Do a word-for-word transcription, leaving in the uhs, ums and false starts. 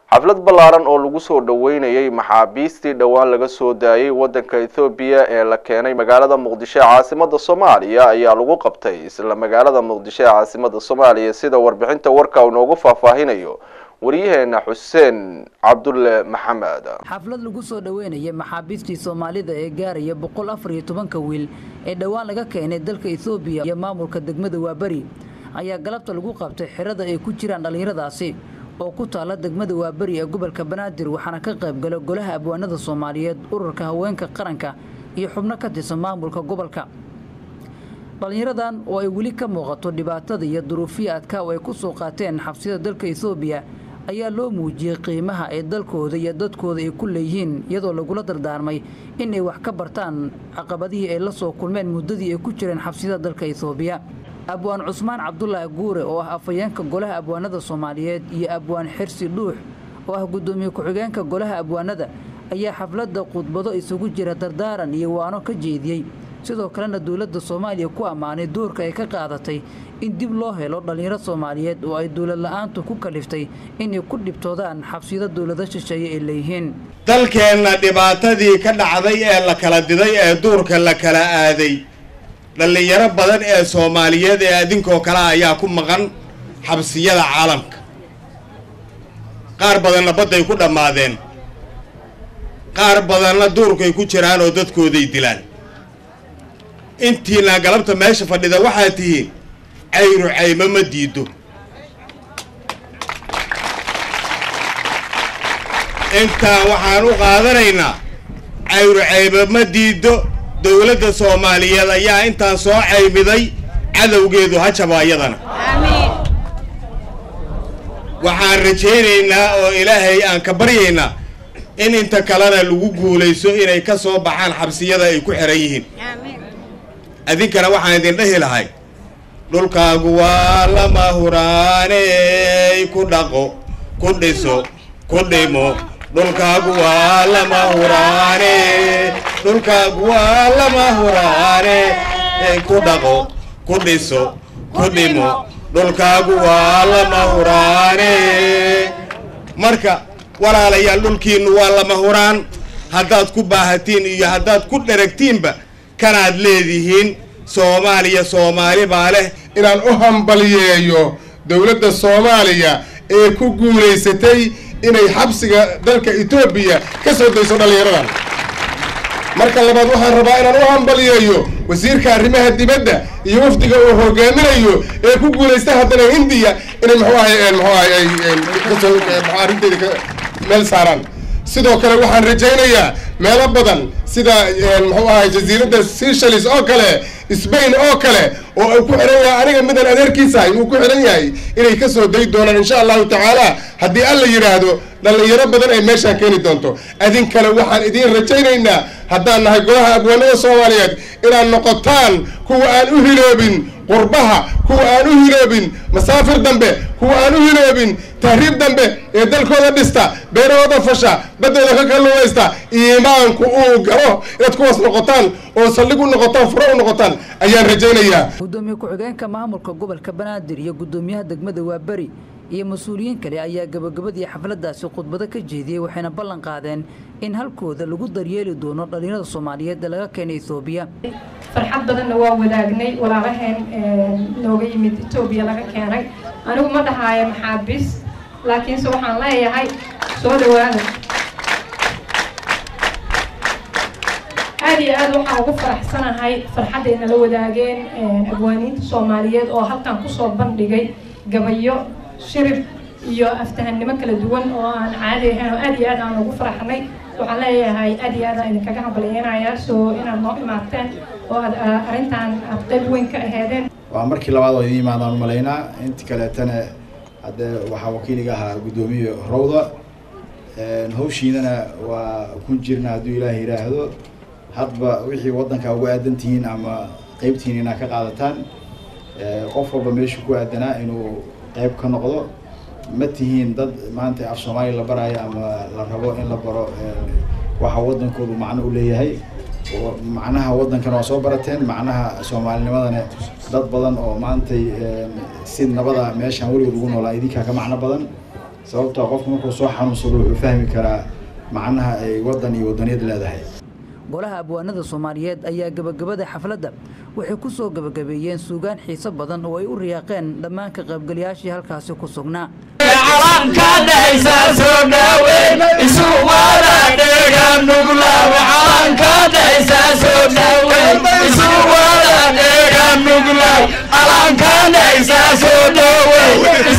xaflad ballaaran oo lagu soo dhaweynayay maxaabiistii dhawaan laga soo daayay wadanka Ethiopia ee la keenay magaalada Muqdisho ee caasimadda Soomaaliya ayaa lagu qabtay isla magaalada Muqdisho ee caasimadda Soomaaliya sida warbixinta warka uu noogu faahfaahinayo wariyaheena Xuseen Cabdulle Maxamed. xaflad lagu soo dhaweynayay maxaabiistii Soomaalida ee gaaraya boqol afar iyo toban wiil ee dhawaan laga keenay dalka Ethiopia iyo maamulka degmada Waabari ayaa galabta lagu qabtay xirada ay ku jiraan dhalinyaradaasi oo ku taala degmada Waabari ee gobolka Banaadir waxaana ka qayb galay golaha abwaanada Soomaaliyeed ururka haweenka qaranka iyo xubno ka tirsan maamulka gobolka. dhalinyaradan oo ay wali ka muuqato dhibaatada iyo duruufiyaadka oo ay ku soo qaateen xabsida dalka Ethiopia ayaa loo muujiyay qiimaha ay dalkooda iyo dadkooda ay ku leeyihiin iyadoo lagu dardaarmay in ay wax ka bartaan caqabadihii ay la soo kulmeen muddadii ay ku jireen xabsida dalka Ethiopia. abwaan Cusmaan Cabdullaahi Guure oo ah afayeenka golaha abwaanada Soomaaliyeed iyo abwaan Xirsi Dhuux oo ah gudoomiye ku-xigeenka golaha abwaanada ayaa xafladda khudbado isugu jira dardaaran iyo waano ka jeediyay sidoo kalena dawladda Soomaaliya ku amaanay doorka ay ka qaadatay in dib loo helo dhalinyaro Soomaaliyeed oo ay dawlad la'aantu ku kaliftay in ay ku dhibtoodaan xabsida dawladda shisheeye ee leeyihiin. dalkeena dhibaatadii ka dhacday ee la kala diday ee duurka la kala aaday dhalinyaro badan ee Soomaaliyeed ee adinkoo kala ayaa ku maqan xabsiyada caalamka qaar badanna baday ku dhamaadeen qaar badanna duurkay ku jiraan oo dadkooday dilaan. intiina galabta meesha fadhida waxaa tihiin cayru cayma ma diido intaan waxaan u qaadanaynaa cayru cayma ma diido dawladda Soomaaliyeed ayaa intaan soo caymiday cadawgeedu ha jabaayadana amiin. waxaan rajaynaynaa oo ilaahay aan ka baryaynaa in inta kalena lagu guulayso inay ka soo baxaan xabsiyada ay ku xiran yihiin amiin. adinkana waxaan idin dhahi lahay dhulkaagu waa lama huraaney ku dhaqo ku dhiso ku dhimo dhulkaagu waa lama huraane dhulkaagu waa lama huraane ku dhaqo ku dhiso ku dhimo dhulkaagu waa lama huraane. marka walaalayaal dhulkiinu waa lama huraan haddaad ku baahatiin iyo haddaad ku dharagtiinba kanaad leedihiin. Soomaaliya Soomaali baa leh inaan u hambaliyeeyo dawladda Soomaaliya ee ku guuleysatay inay xabsiga dalka Ethiopia ka soo dayso dhalinyaradan. marka labaad waxaan rabaa inaan u hambaliyeeyo wasiirka arrimaha dibadda iyo wafdiga uu hogaaminayo ee ku guuleystay haddana Hindiya inay muxuu ahay muxuu ahay ka soo arrinteeda meel saaran. sidoo kale waxaan rajaynayaa meelo badan sida muxuu ahay jasiiradda Seychelles oo kale Spain oo kale oo ay ku xiran yahay aniga midan adeerkiisa uu ku xiran yahay inay ka soo day doonaan insha Allah ta'ala haddii alla yiraahdo dhalinyaro badan ay meesha keeni doonto. adin kale waxaan idin rajaynaynaa haddaan nahay golaha abwaanada Soomaaliyeed inaan noqotaan kuwa aan u hiloobin qurbaha kuwa aan u hiloobin masaafir dambe kuwa aan u hiloobin tahriib dambe ee dalkooda dhista beerahooda fasha badooda ka kalluumaysta iimaanku uu garo inaad kuwaas noqotaan oo saldhig u noqotaan furo u noqotaan ayaan rajaynayaa. gudoomiye ku-xigeenka maamulka gobolka Banaadir iyo gudoomiyaha degmada Waabari iyo mas'uuliyiin kale ayaa gabagabadii xafladdaasi khudbado ka jeediyay waxayna ballan qaadeen in halkooda lagu daryeeli doono dhalinyarada Soomaaliyeed ee laga keenay Ethiopia. farxad badanna waa wadaagnay walaalaheen nooga yimid Ethiopia laga keenay. anigu ma dhahayo maxaabiis laakiinse waxaan leeyahay soo dhawaada. aad iyo aad waxaan ugu faraxsanahay farxadayna la wadaageen abwaaniinta Soomaaliyeed oo halkan ku soo bandhigay gabayo shirib iyo aftahannimo kala duwan oo aan caadi ahayn oo aad iyo aad aan ugu faraxnay. waxaan leeyahay aad iyo aad aan idinkaga hambalyeynaya soo inaad noo imaateen oo aad arrintan aad qayb weyn ka aheedeen. waa markii labaad oo idin imaadaan umalaynaa intii kaleetana hadda waxaa wakiiliga ahaa gudoomiye Rawda hawshiidana waa ku jirna hadduu ilaahay yiraahdo hadba wixii wadanka ugu aadan tihiin ama qaybtiin inaad ka qaadataan qof walba meesha ku aadanaa inuu qayb ka noqdo. ma tihiin dad maanta af Soomaali la barayo ama la rabo in la baro waxa wadankoodu macno u leeyahay oo macnaha wadankan waa soo barateen macnaha Soomaalinimadana dad badan oo maanta si nabada meeshan waligood ugu noolaa idinka ka macno badan sababtoo qofku markuu soo xanuunsado wuxuu fahmi karaa macnaha ay waddan iyo waddaniyad leedahay. golaha abwaanada Soomaaliyeed ayaa gabagabada xafladda waxay ku soo gabagabeeyeen suugaan xiiso badan oo ay u riyaaqeen dhammaan ka qaybgalayaashii halkaasi ku sugnaa. Alan